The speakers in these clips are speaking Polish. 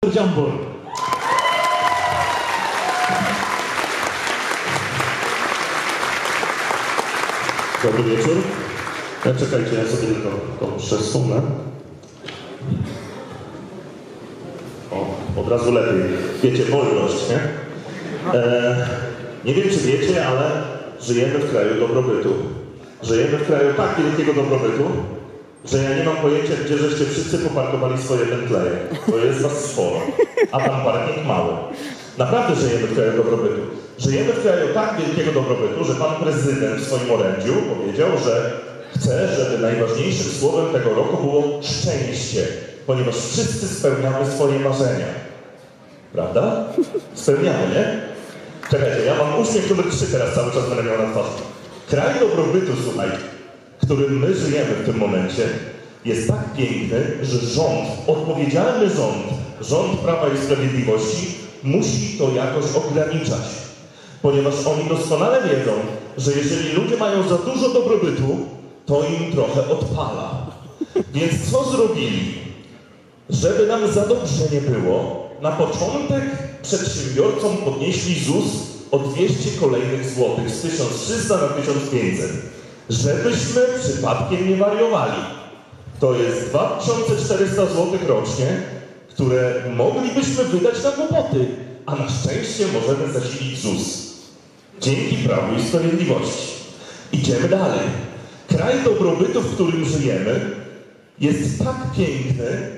Piotr Dziambor. Dobry wieczór. Czekajcie, ja sobie tylko to przesunę. O, od razu lepiej. Wiecie, wolność, nie? Nie wiem, czy wiecie, ale żyjemy w kraju dobrobytu. Żyjemy w kraju tak wielkiego dobrobytu, że ja nie mam pojęcia, gdzie żeście wszyscy poparkowali swoje Bentleje, bo jest was sporo, a tam parking mały. Naprawdę żyjemy w kraju dobrobytu. Żyjemy w kraju tak wielkiego dobrobytu, że pan prezydent w swoim orędziu powiedział, że chce, żeby najważniejszym słowem tego roku było szczęście, ponieważ wszyscy spełniamy swoje marzenia. Prawda? Spełniamy, nie? Czekajcie, ja mam uśmiech numer 3 teraz cały czas będę miał na twarzy. Kraj dobrobytu, słuchaj, w którym my żyjemy w tym momencie, jest tak piękny, że rząd, odpowiedzialny rząd Prawa i Sprawiedliwości musi to jakoś ograniczać. Ponieważ oni doskonale wiedzą, że jeżeli ludzie mają za dużo dobrobytu, to im trochę odpala. Więc co zrobili? Żeby nam za dobrze nie było, na początek przedsiębiorcom podnieśli ZUS o 200 kolejnych złotych z 1300 na 1500. Żebyśmy przypadkiem nie wariowali. To jest 2400 zł rocznie, które moglibyśmy wydać na głupoty, a na szczęście możemy zasilić ZUS. Dzięki Prawu i Sprawiedliwości. Idziemy dalej. Kraj dobrobytu, w którym żyjemy, jest tak piękny,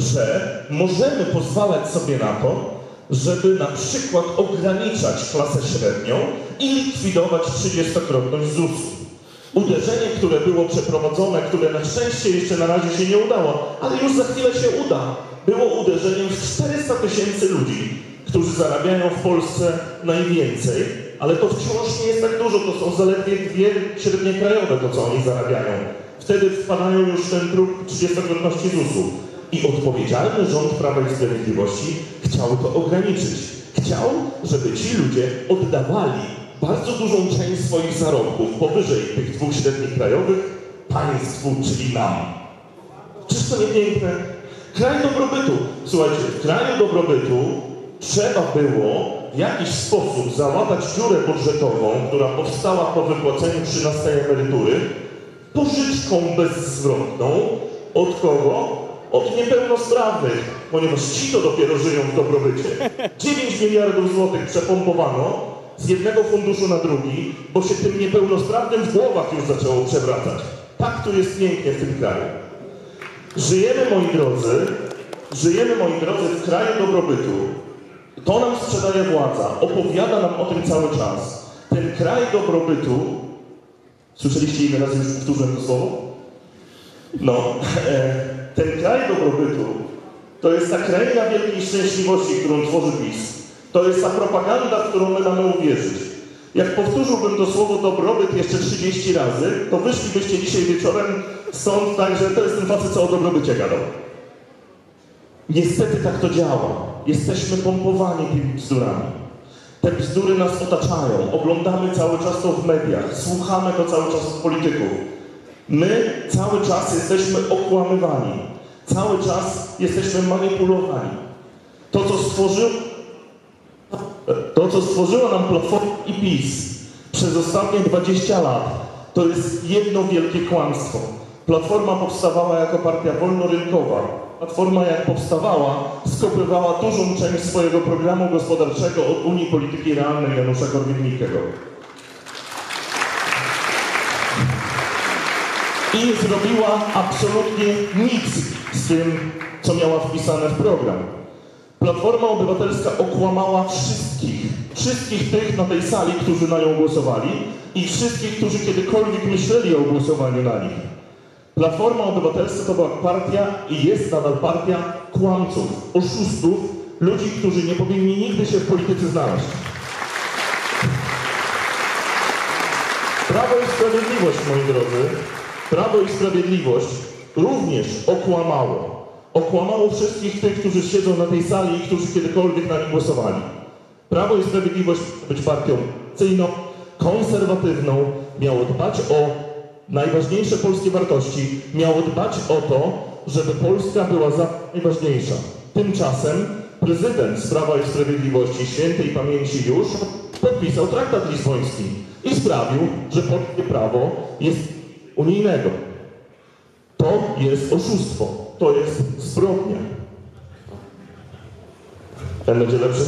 że możemy pozwalać sobie na to, żeby na przykład ograniczać klasę średnią i likwidować 30-krotność ZUS-u. Uderzenie, które było przeprowadzone, które na szczęście jeszcze na razie się nie udało, ale już za chwilę się uda, było uderzeniem w 400 000 ludzi, którzy zarabiają w Polsce najwięcej, ale to wciąż nie jest tak dużo, to są zaledwie 2 średnie krajowe, to co oni zarabiają. Wtedy wpadają już w ten próg 30-krotności ZUS-u. I odpowiedzialny rząd Prawa i Sprawiedliwości chciał to ograniczyć. Chciał, żeby ci ludzie oddawali bardzo dużą część swoich zarobków powyżej tych 2 średnich krajowych państwu, czyli nam. Czyż to nie piękne? Kraj dobrobytu. Słuchajcie, w kraju dobrobytu trzeba było w jakiś sposób załatać dziurę budżetową, która powstała po wypłaceniu 13. emerytury, pożyczką bezzwrotną. Od kogo? Od niepełnosprawnych, ponieważ ci to dopiero żyją w dobrobycie. 9 miliardów złotych przepompowano z jednego funduszu na drugi, bo się tym niepełnosprawnym w głowach już zaczęło przewracać. Tak tu jest pięknie w tym kraju. Żyjemy, moi drodzy, w kraju dobrobytu. To nam sprzedaje władza, opowiada nam o tym cały czas. Ten kraj dobrobytu, słyszeliście ile razy już powtórzyłem to słowo? No, ten kraj dobrobytu to jest ta kraina wielkiej szczęśliwości, którą tworzy PiS. To jest ta propaganda, w którą my mamy uwierzyć. Jak powtórzyłbym to słowo dobrobyt jeszcze 30 razy, to wyszlibyście dzisiaj wieczorem stąd tak, że to jest ten facet, co o dobrobycie gadał. Niestety tak to działa. Jesteśmy pompowani tymi bzdurami. Te bzdury nas otaczają. Oglądamy cały czas to w mediach. Słuchamy to cały czas od polityków. My cały czas jesteśmy okłamywani. Cały czas jesteśmy manipulowani. To, co stworzyła nam Platforma i PiS przez ostatnie 20 lat, to jest jedno wielkie kłamstwo. Platforma powstawała jako partia wolnorynkowa. Platforma, jak powstawała, skopywała dużą część swojego programu gospodarczego od Unii Polityki Realnej Janusza Korwin-Mikkego. I zrobiła absolutnie nic z tym, co miała wpisane w program. Platforma Obywatelska okłamała wszystkich tych na tej sali, którzy na nią głosowali i wszystkich, którzy kiedykolwiek myśleli o głosowaniu na nich. Platforma Obywatelska to była partia i jest nadal partia kłamców, oszustów, ludzi, którzy nie powinni nigdy się w polityce znaleźć. Prawo i Sprawiedliwość, moi drodzy, Prawo i Sprawiedliwość również okłamało. Okłamało wszystkich tych, którzy siedzą na tej sali i którzy kiedykolwiek na nich głosowali. Prawo i Sprawiedliwość ma być partią konstytucyjną, konserwatywną, miało dbać o najważniejsze polskie wartości, miało dbać o to, żeby Polska była najważniejsza. Tymczasem prezydent z Prawa i Sprawiedliwości, świętej pamięci już, podpisał traktat lizboński i sprawił, że polskie prawo jest unijnego. To jest oszustwo, to jest zbrodnia. Ten będzie lepszy?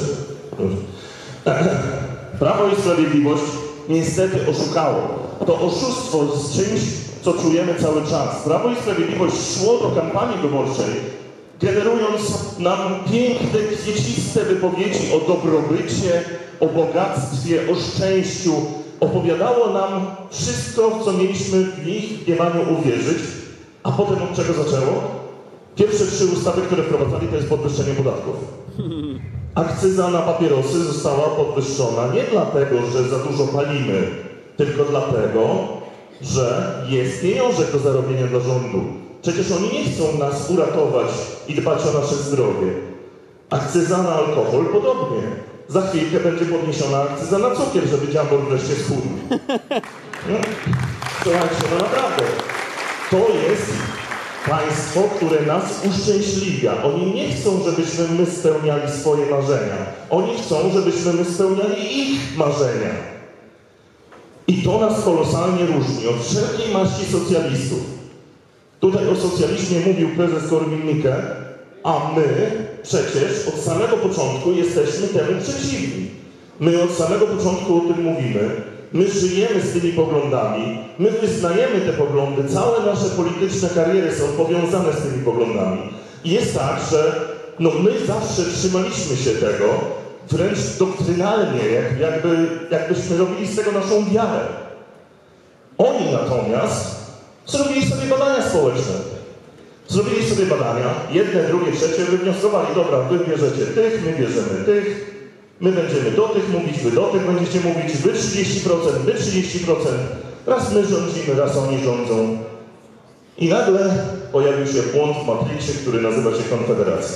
Prawo i Sprawiedliwość niestety oszukało. To oszustwo z czymś, co czujemy cały czas. Prawo i Sprawiedliwość szło do kampanii wyborczej, generując nam piękne, kwieciste wypowiedzi o dobrobycie, o bogactwie, o szczęściu. Opowiadało nam wszystko, w co mieliśmy w ich mniemaniu uwierzyć. A potem od czego zaczęło? Pierwsze 3 ustawy, które wprowadzali, to jest podwyższenie podatków. Akcyza na papierosy została podwyższona nie dlatego, że za dużo palimy, tylko dlatego, że jest pieniążek do zarobienia dla rządu. Przecież oni nie chcą nas uratować i dbać o nasze zdrowie. Akcyza na alkohol podobnie. Za chwilkę będzie podniesiona akcyza na cukier, żeby dziambor wreszcie schudł. No, słuchajcie, no naprawdę. To jest państwo, które nas uszczęśliwia. Oni nie chcą, żebyśmy my spełniali swoje marzenia. Oni chcą, żebyśmy my spełniali ich marzenia. I to nas kolosalnie różni od wszelkiej maści socjalistów. Tutaj o socjalizmie mówił prezes Korwin-Mikke, a my przecież od samego początku jesteśmy temu przeciwni. My od samego początku o tym mówimy. My żyjemy z tymi poglądami, my wyznajemy te poglądy, całe nasze polityczne kariery są powiązane z tymi poglądami. I jest tak, że my zawsze trzymaliśmy się tego, wręcz doktrynalnie, jakbyśmy robili z tego naszą wiarę. Oni natomiast zrobili sobie badania społeczne. Zrobili sobie badania, jedne, drugie, trzecie, wywnioskowali, dobra, wy bierzecie tych, my bierzemy tych, my będziemy do tych mówić, wy do tych będziecie mówić, wy 30%, wy 30%. Raz my rządzimy, raz oni rządzą. I nagle pojawił się błąd w matrixie, który nazywa się Konfederacja.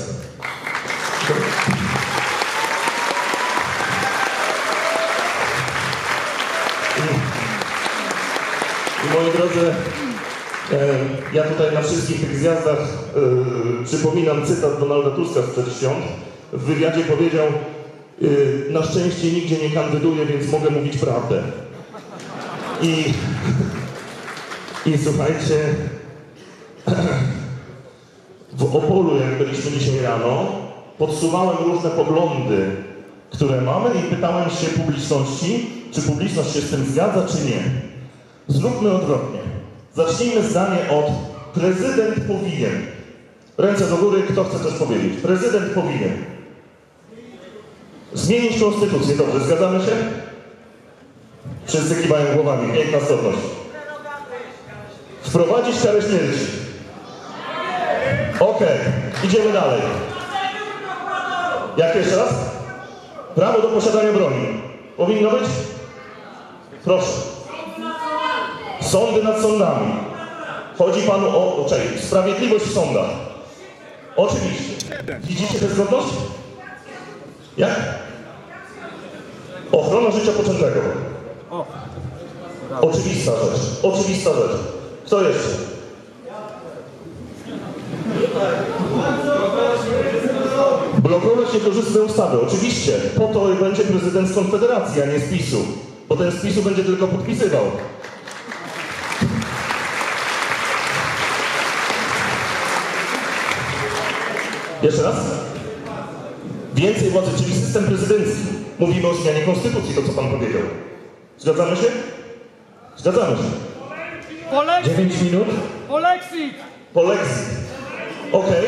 I moi drodzy, ja tutaj na wszystkich tych zjazdach przypominam cytat Donalda Tuska sprzed świąt. W wywiadzie powiedział: na szczęście nigdzie nie kandyduję, więc mogę mówić prawdę. I słuchajcie, w Opolu, jak byliśmy dzisiaj rano, podsuwałem różne poglądy, które mamy i pytałem się publiczności, czy publiczność się z tym zgadza, czy nie. Zróbmy odwrotnie. Zacznijmy zdanie od prezydent powinien. Ręce do góry, kto chce coś powiedzieć. Prezydent powinien zmienić konstytucję. Dobrze, zgadzamy się? Wszyscy kiwają głowami. Piękna stopność. Wprowadzić karę śmierci. Okej, idziemy dalej. Jak jeszcze raz? Prawo do posiadania broni. Powinno być? Proszę. Sądy nad sądami. Chodzi panu o sprawiedliwość w sądach. Oczywiście. Widzicie tę zgodność? Jak? Ochrona życia poczętego. Oczywista rzecz. Oczywista rzecz. Kto jeszcze? Blokować niekorzystne ustawy. Oczywiście. Po to będzie prezydent z Konfederacji, a nie z PiS-u. Bo ten z PiS-u będzie tylko podpisywał. Jeszcze raz? Więcej władzy, czyli system prezydencki. Mówimy o zmianie konstytucji, to co pan powiedział. Zgadzamy się? Zgadzamy się. Polexit! 9 minut? Polexit! Polexit. Okej.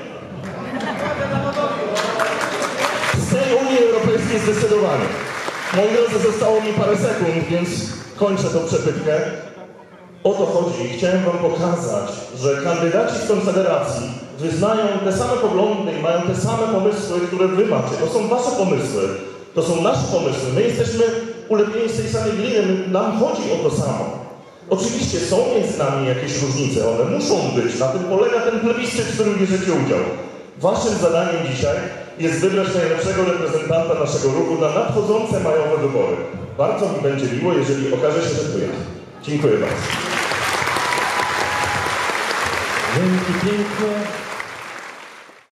Z tej Unii Europejskiej zdecydowanie. Moi drodzy, zostało mi parę sekund, więc kończę tą przepytkę. O to chodzi. Chciałem wam pokazać, że kandydaci z Konfederacji wyznają te same poglądy i mają te same pomysły, które wy macie. To są wasze pomysły. To są nasze pomysły. My jesteśmy ulepieni z tej samej gliny. Nam chodzi o to samo. Oczywiście są między nami jakieś różnice. One muszą być. Na tym polega ten plebiscyt, w którym bierzecie udział. Waszym zadaniem dzisiaj jest wybrać najlepszego reprezentanta naszego ruchu na nadchodzące majowe wybory. Bardzo mi będzie miło, jeżeli okaże się, że to ja. Dziękuję bardzo. Dzięki piękne.